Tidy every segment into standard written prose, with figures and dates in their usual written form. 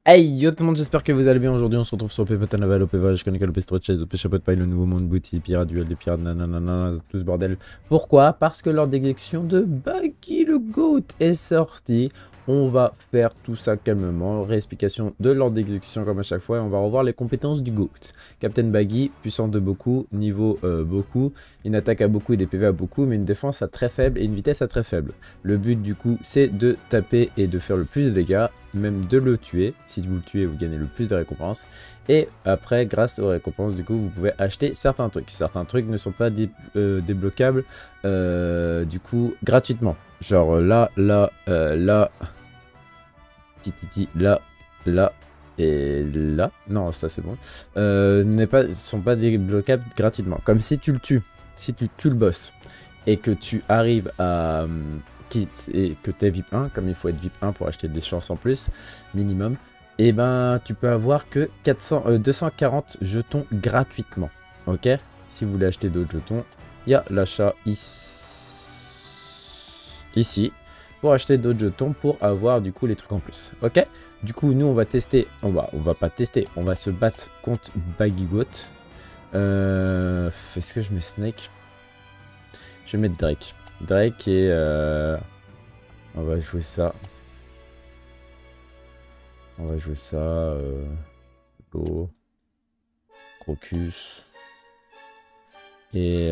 Hey yo tout le monde, j'espère que vous allez bien. Aujourd'hui on se retrouve sur Pépé Naval, OP je connais OP Stretches, OP Chapeau de Paille, le nouveau monde Booty, Pirate Duel des pirates, nanana, tout ce bordel. Pourquoi? Parce que lors d'exécution de Buggy le Goat est sorti. On va faire tout ça calmement, réexplication de l'ordre d'exécution comme à chaque fois et on va revoir les compétences du Goat. Captain Baggy, puissance de beaucoup, niveau beaucoup, une attaque à beaucoup et des PV à beaucoup, mais une défense à très faible et une vitesse à très faible. Le but du coup c'est de taper et de faire le plus de dégâts, même de le tuer. Si vous le tuez, vous gagnez le plus de récompenses. Et après, grâce aux récompenses, du coup, vous pouvez acheter certains trucs. Certains trucs ne sont pas débloquables, du coup, gratuitement. Genre là, titi, là, et là. Non, ça c'est bon. Sont pas débloquables gratuitement. Comme si tu le tues. Si tu tues le boss et que tu arrives à... et que tu es VIP 1, comme il faut être VIP 1 pour acheter des chances en plus, minimum, et ben tu peux avoir que 240 jetons gratuitement. Ok? Si vous voulez acheter d'autres jetons, il y a l'achat ici pour acheter d'autres jetons pour avoir du coup les trucs en plus. Ok? Du coup, nous on va tester, on va pas tester, on va se battre contre Baggy Goat. Est-ce que je mets Snake? Je vais mettre Drake. Drake et on va jouer ça. On va jouer ça. L'eau. Crocus. Et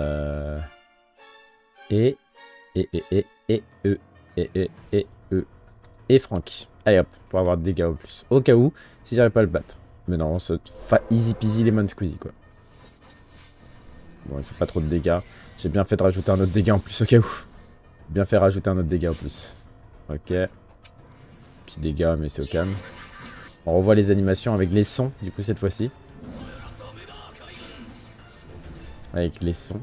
et Frankie. Allez hop, pour avoir des dégâts au plus. Au cas où, si j'arrive pas à le battre. Mais non, on se easy peasy lemon squeezy quoi. Bon, il fait pas trop de dégâts. J'ai bien fait de rajouter un autre dégât en plus au cas où. Bien fait rajouter un autre dégât en plus. Ok. Petit dégât, mais c'est au calme. On revoit les animations avec les sons, du coup, cette fois-ci. Avec les sons.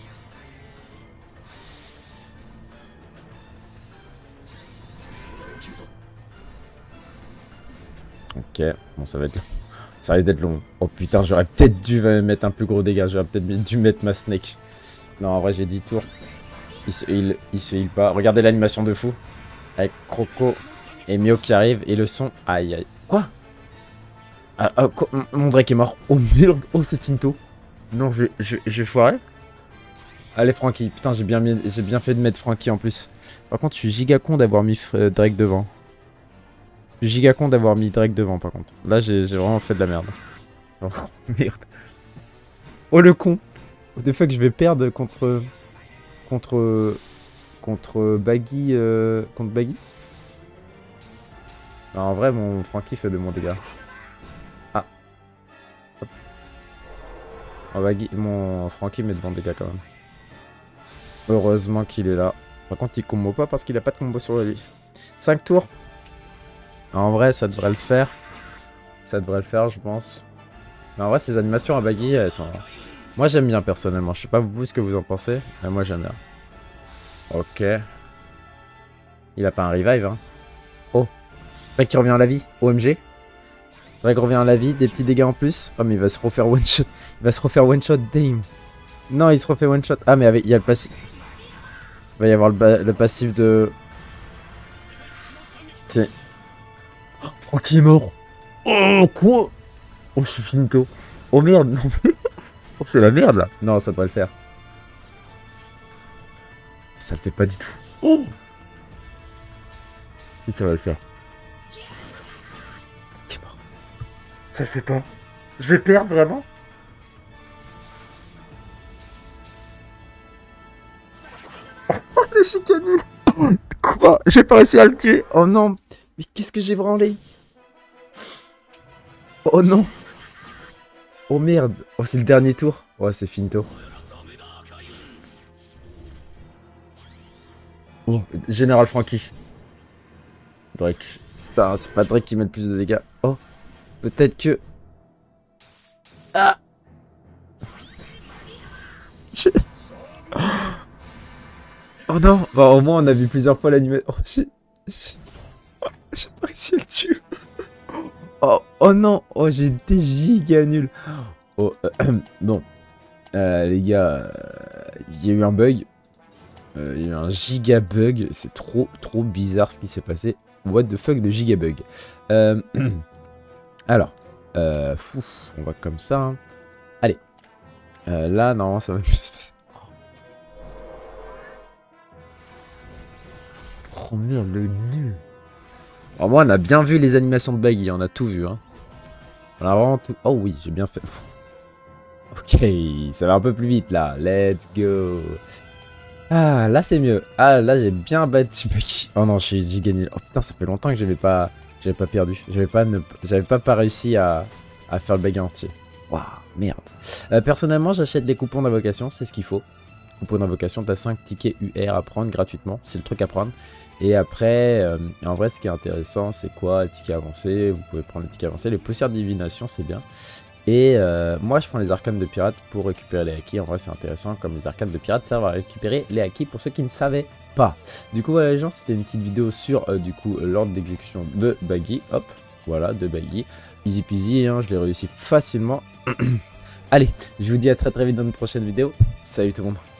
Ok. Bon, ça va être long. Ça risque d'être long. Oh putain, j'aurais peut-être dû mettre un plus gros dégât. J'aurais peut-être dû mettre ma snake. Non, en vrai, j'ai 10 tours. Il se heal pas. Regardez l'animation de fou. Avec Croco et Mio qui arrive. Et le son. Aïe aïe. Quoi? Quoi mon Drake est mort. Oh merde. Oh, c'est Finto. Non, j'ai foiré. Allez, Frankie. Putain, j'ai bien fait de mettre Frankie en plus. Par contre, je suis giga con d'avoir mis Drake devant. Je suis giga con d'avoir mis Drake devant, par contre. Là, j'ai vraiment fait de la merde. Oh, merde. Oh, le con. Des fois que je vais perdre contre Baggy. Contre Baggy. Non, en vrai, mon Frankie fait de bons dégâts. Ah. Hop. Oh, Baggy, mon Frankie met de bons dégâts quand même. Heureusement qu'il est là. Par contre, il combo pas parce qu'il a pas de combo sur lui. 5 tours. En vrai, ça devrait le faire. Ça devrait le faire, je pense. Mais en vrai, ces animations à Baggy, elles sont... Moi, j'aime bien, personnellement. Je sais pas vous ce que vous en pensez, mais moi, j'aime bien. Ok. Il a pas un revive, hein. Oh. Drake qui revient à la vie. OMG. Drake revient à la vie. Des petits dégâts en plus. Oh, mais il va se refaire one shot. Il va se refaire one shot. Damn. Non, il se refait one shot. Ah, mais il y a le passif. Il va y avoir le passif de... Tiens. Oh, Francky est mort. Oh, quoi? Oh, je suis finito. Oh, merde. Non. Oh, c'est la merde, là. Non, ça devrait le faire. Ça le fait pas du tout. Oh. Si, ça va le faire. Qui est mort. Ça le fait pas. Je vais perdre, vraiment? Oh, le chicanule. Quoi? J'ai pas réussi à le tuer. Oh non. Mais qu'est-ce que j'ai branlé? Oh non. Oh merde. Oh, c'est le dernier tour. Oh, c'est finito. Oh, Général Frankie. Drake. Putain, c'est pas Drake qui met le plus de dégâts. Oh. Peut-être que... Ah. Oh non. Bah, au moins, on a vu plusieurs fois l'animation. Oh, j'ai pas réussi à le tuer. Oh non. Oh, j'ai été giga nul. Oh, bon. Les gars, il y a eu un bug. Il y a eu un giga bug. C'est trop bizarre ce qui s'est passé. what the fuck de gigabug. Alors, on va comme ça. Hein. Allez, là, normalement, ça va mieux se passer. Oh merde, le nul. Alors moi, on a bien vu les animations de buggy, on a tout vu. Hein. On a vraiment tout... Oh oui, j'ai bien fait. Ok, ça va un peu plus vite là. Let's go. Ah, là c'est mieux. Ah, là j'ai bien battu Buggy. Oh non, j'ai gagné. Oh putain, ça fait longtemps que j'avais pas perdu. J'avais pas réussi à faire le buggy entier. Waouh, merde. Personnellement, j'achète des coupons d'invocation, c'est ce qu'il faut. Coupons d'invocation, t'as 5 tickets UR à prendre gratuitement. C'est le truc à prendre. Et après, en vrai, ce qui est intéressant, c'est quoi? Les tickets avancés. Vous pouvez prendre les tickets avancés. Les poussières de divination, c'est bien. Et moi je prends les arcanes de pirate pour récupérer les acquis. En vrai c'est intéressant, comme les arcanes de pirate servent à récupérer les acquis pour ceux qui ne savaient pas. Du coup voilà les gens, c'était une petite vidéo sur du coup l'ordre d'exécution de Buggy. Hop, voilà, de Buggy. Easy peasy, hein, je l'ai réussi facilement. Allez, je vous dis à très vite dans une prochaine vidéo. Salut tout le monde.